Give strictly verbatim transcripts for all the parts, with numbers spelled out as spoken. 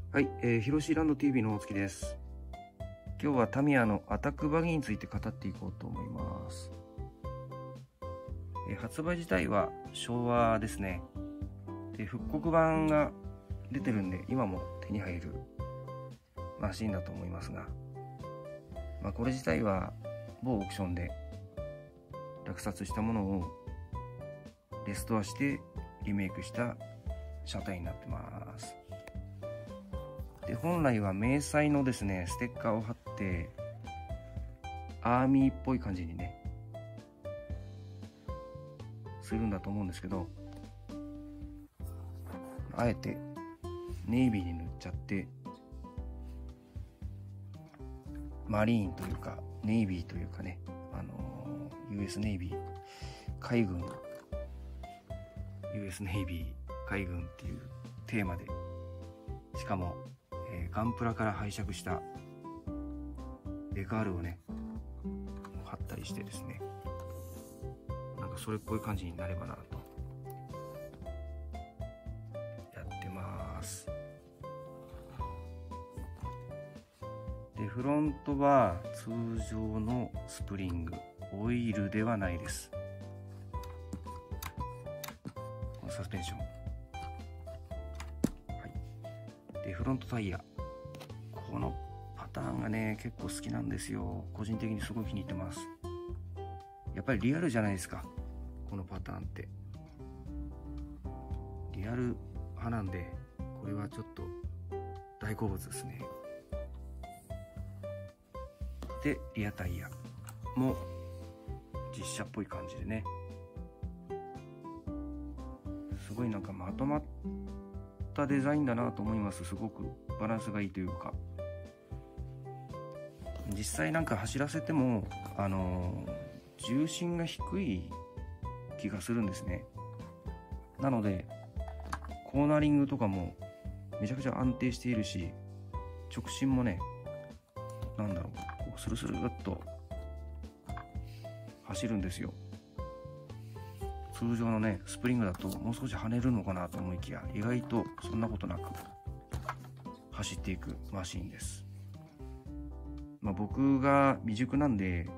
はい、えー、ヒロシーランド ティーブイ の大月です。今日はタミヤのアタックバギーについて語っていこうと思います。えー、発売自体は昭和ですね。で、復刻版が出てるんで、今も手に入るマシンだと思いますが、まあ、これ自体は某オークションで落札したものをレストアしてリメイクした車体になってます。で、本来は迷彩のですねステッカーを貼ってアーミーっぽい感じにねするんだと思うんですけど、あえてネイビーに塗っちゃってマリーンというかネイビーというかね、あのー、ユーエス ネイビー海軍 ユーエス ネイビー海軍っていうテーマで、しかもえー、ガンプラから拝借したデカールをね貼ったりしてですね、なんかそれっぽい感じになればなとやってます。で、フロントは通常のスプリング、オイルではないです。このサスペンション、でフロントタイヤ、このパターンがね結構好きなんですよ。個人的にすごい気に入ってます。やっぱりリアルじゃないですか、このパターンって。リアル派なんで、これはちょっと大好物ですね。で、リアタイヤも実写っぽい感じでね、すごいなんかまとまったデザインだなと思います。すごくバランスがいいというか、実際なんか走らせてもあのー、重心が低い気がするんですね。なのでコーナリングとかもめちゃくちゃ安定しているし、直進もね、なんだろう、こうスルスルっと走るんですよ。通常のねスプリングだともう少し跳ねるのかなと思いきや、意外とそんなことなく走っていくマシンです。まあ、僕が未熟なんで、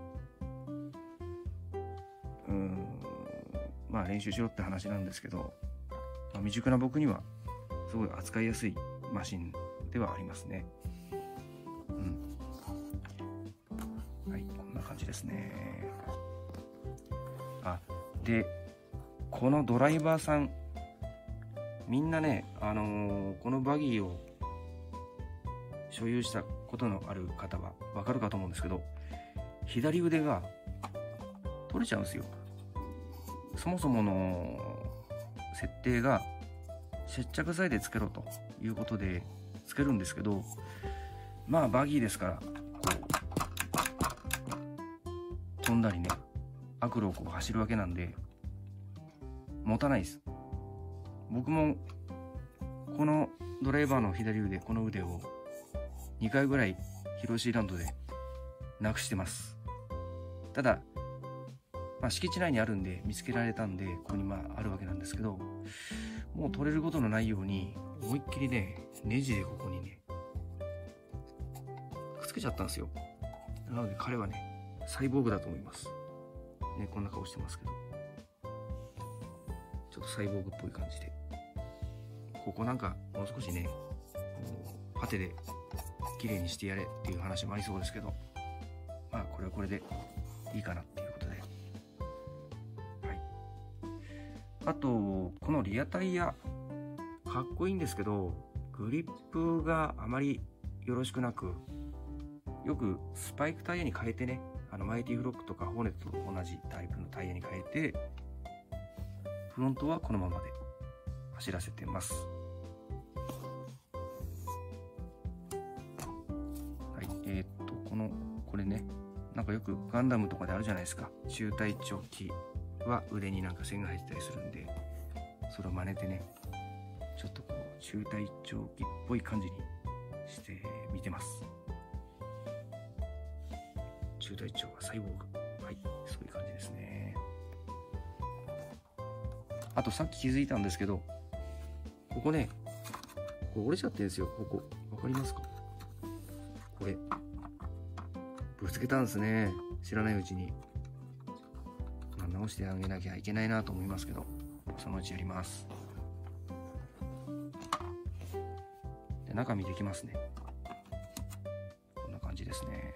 うーんまあ練習しろって話なんですけど、まあ、未熟な僕にはすごい扱いやすいマシンではありますね。うん、はい、こんな感じですね。あ、でこのドライバーさん、みんなね、あのー、このバギーを所有したことのある方はわかるかと思うんですけど、左腕が取れちゃうんですよ。そもそもの設定が接着剤でつけろということでつけるんですけど、まあバギーですからこう飛んだりね、悪路をこう走るわけなんで持たないです。僕もこのドライバーの左腕、この腕をにかいぐらいヒロシーランドでなくしてます。ただ、まあ、敷地内にあるんで見つけられたんでここにまああるわけなんですけど、もう取れることのないように思いっきりねネジでここにねくっつけちゃったんですよ。なので彼はねサイボーグだと思いますね。こんな顔してますけど、ちょっとサイボーグっぽい感じで、ここなんかもう少しねパテで綺麗にしてやれっていう話もありそうですけど、まあこれはこれでいいかなっていうことで、はい。あとこのリアタイヤかっこいいんですけど、グリップがあまりよろしくなく、よくスパイクタイヤに変えてね、あのマイティフロックとかホーネットと同じタイプのタイヤに変えて、フロントはこのままで走らせてます。はい、えー、っとこのこれね、なんかよくガンダムとかであるじゃないですか。中隊長機は腕になんか線が入ってたりするんで、それを真似てね、ちょっとこう中隊長機っぽい感じにしてみてます。中隊長がサイボーグ、はい、そういう感じですね。あとさっき気づいたんですけど、ここねこれ折れちゃってるんですよ。ここわかりますか？これぶつけたんですね、知らないうちに。まあ、直してあげなきゃいけないなと思いますけど、そのうちやります。で、中見ていきますね。こんな感じですね。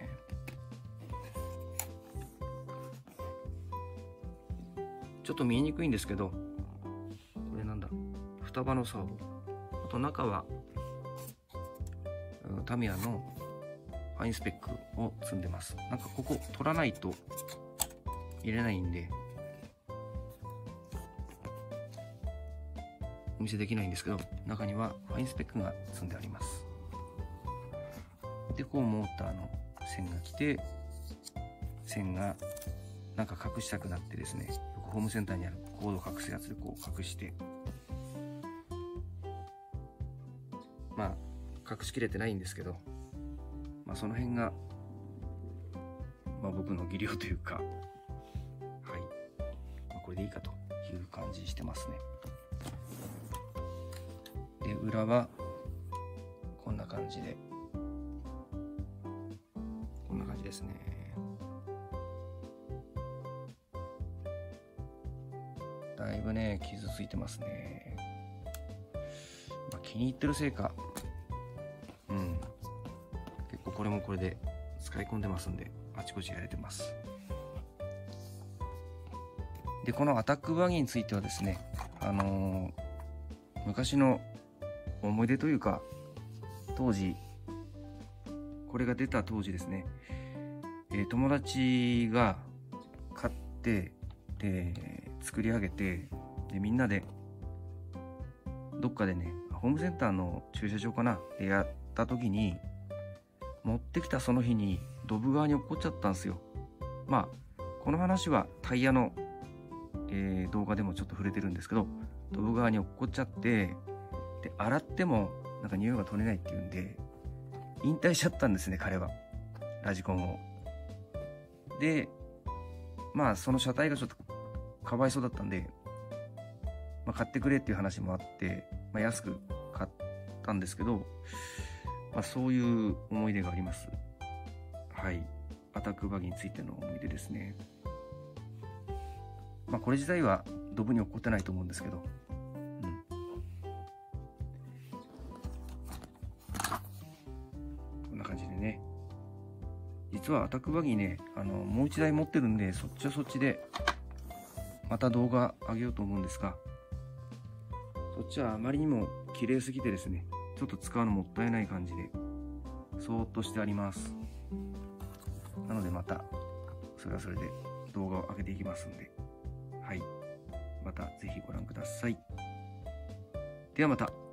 ちょっと見えにくいんですけど、これなんだ、双葉のサーボ、あと中はタミヤのファインスペックを積んでます。なんかここ取らないと入れないんでお見せできないんですけど、中にはファインスペックが積んであります。で、こうモーターの線が来て、線がなんか隠したくなってですね、よくホームセンターにあるコードを隠すやつでこう隠して、まあ隠しきれてないんですけど、まあその辺が、まあ、僕の技量というか、はい、まあ、これでいいかという感じしてますね。で、裏はこんな感じで、こんな感じですね。だいぶね、傷ついてますね。まあ、気に入ってるせいか、うん、結構これもこれで使い込んでますんで、あちこちやれてます。で、このアタックバギーについてはですね、あのー、昔の思い出というか、当時これが出た当時ですね、えー、友達が買ってで作り上げて、でみんなでどっかでね、ホームセンターの駐車場かなでやった時に、持ってきたその日にドブ川に落っこっちゃったんですよ。まあこの話はタイヤの、えー、動画でもちょっと触れてるんですけど、ドブ川に落っこっちゃって、で洗ってもなんか匂いが取れないっていうんで引退しちゃったんですね、彼はラジコンを。でまあその車体がちょっとかわいそうだったんで、まあ、買ってくれっていう話もあって、まあ、安く買ったんですけど、まあ、そういう思い出があります。はい、アタックバギーについての思い出ですね。まあこれ自体はドブに落っこってないと思うんですけど、うん、こんな感じでね。実はアタックバギーね、あのもう一台持ってるんで、そっちはそっちでまた動画上げようと思うんですが、そっちはあまりにも綺麗すぎてですね、ちょっと使うのもったいない感じでそーっとしてあります。なのでまたそれはそれで動画を上げていきますんで、はい、またぜひご覧ください。ではまた。